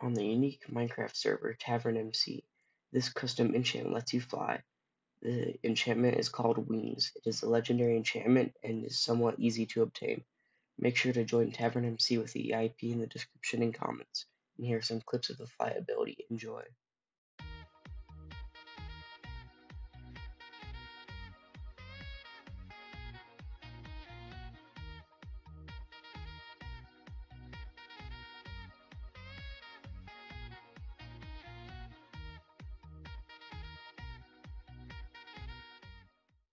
On the unique Minecraft server Tavern MC, this custom enchant lets you fly. The enchantment is called Wings. It is a legendary enchantment and is somewhat easy to obtain. Make sure to join Tavern MC with the IP in the description and comments. And here are some clips of the fly ability. Enjoy.